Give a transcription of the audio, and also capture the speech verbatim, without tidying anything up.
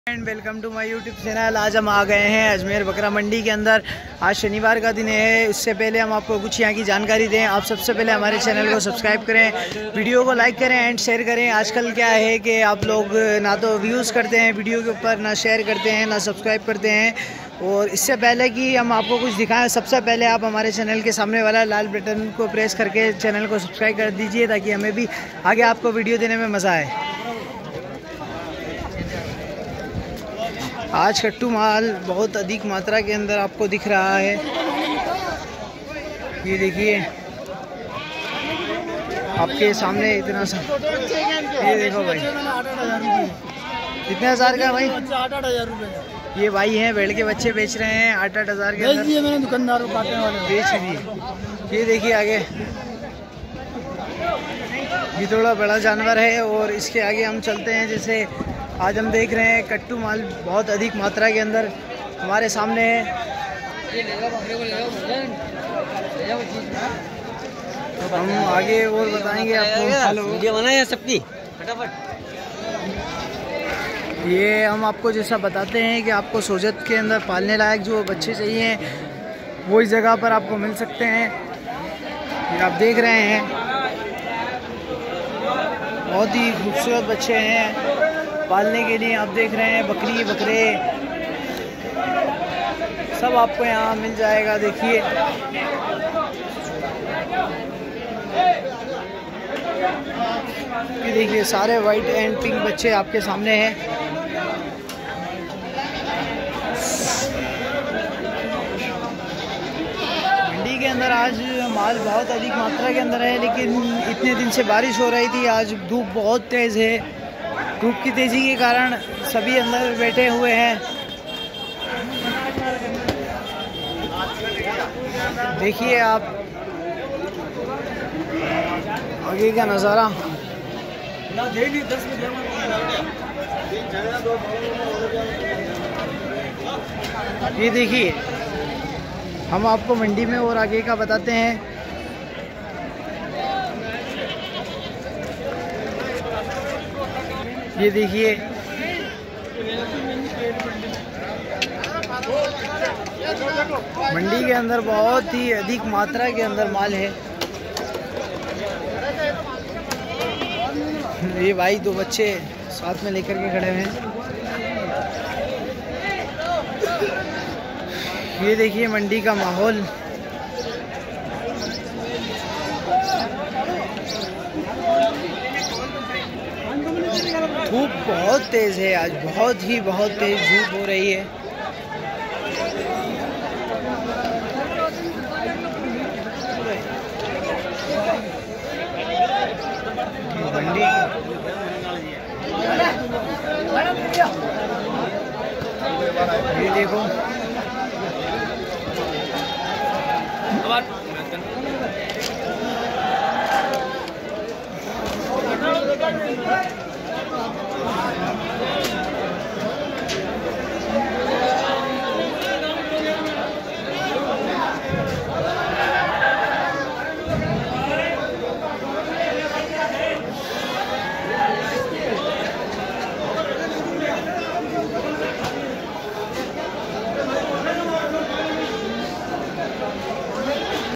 And welcome to my YouTube channel. आज हम आ गए हैं अजमेर बकरा मंडी के अंदर। आज शनिवार का दिन है। इससे पहले हम आपको कुछ यहाँ की जानकारी दें। आप सबसे पहले हमारे चैनल को सब्सक्राइब करें, वीडियो को लाइक करें एंड शेयर करें। आजकल क्या है कि आप लोग ना तो व्यूज़ करते हैं वीडियो के ऊपर, ना शेयर करते हैं, ना सब्सक्राइब करते हैं। और इससे पहले कि हम आपको कुछ दिखाएं, सबसे पहले आप हमारे चैनल के सामने वाला लाल बटन को प्रेस करके चैनल को सब्सक्राइब कर दीजिए, ताकि हमें भी आगे आपको वीडियो देने में मज़ा आए। आज कट्टू माल बहुत अधिक मात्रा के अंदर आपको दिख रहा है। ये देखिए आपके सामने इतना सा, ये देखो भाई कितने हज़ार का भाई? आठ आठ हज़ार रुपये। ये भाई हैं भेड़ के बच्चे बेच रहे हैं आठ आठ हज़ार के अंदर। मैंने दुकानदार को काटने वाले बेच दिए। ये देखिए आगे ये थोड़ा बड़ा जानवर है। और इसके आगे हम चलते हैं। जैसे आज हम देख रहे हैं कट्टू माल बहुत अधिक मात्रा के अंदर हमारे सामने है। तो हम आगे और बताएंगे आपको। वीडियो बनाए सबकी फटाफट। ये हम आपको जैसा बताते हैं कि आपको सोजत के अंदर पालने लायक जो बच्चे चाहिए वो इस जगह पर आपको मिल सकते हैं। ये आप देख रहे हैं बहुत ही खूबसूरत बच्चे हैं पालने के लिए। आप देख रहे हैं बकरी बकरे सब आपको यहाँ मिल जाएगा। देखिए ये देखिए सारे वाइट एंड पिंक बच्चे आपके सामने हैं। मंडी के अंदर आज माल बहुत अधिक मात्रा के अंदर है, लेकिन इतने दिन से बारिश हो रही थी। आज धूप बहुत तेज़ है। धूप की तेज़ी के कारण सभी अंदर बैठे हुए हैं। देखिए आप आगे का नज़ारा। ये देखिए हम आपको मंडी में और आगे का बताते हैं। ये देखिए मंडी के अंदर बहुत ही अधिक मात्रा के अंदर माल है। ये भाई दो बच्चे साथ में लेकर के खड़े हैं। ये देखिए मंडी का माहौल। धूप बहुत तेज़ है आज, बहुत ही बहुत तेज़ धूप हो रही है। मंडी ये देखो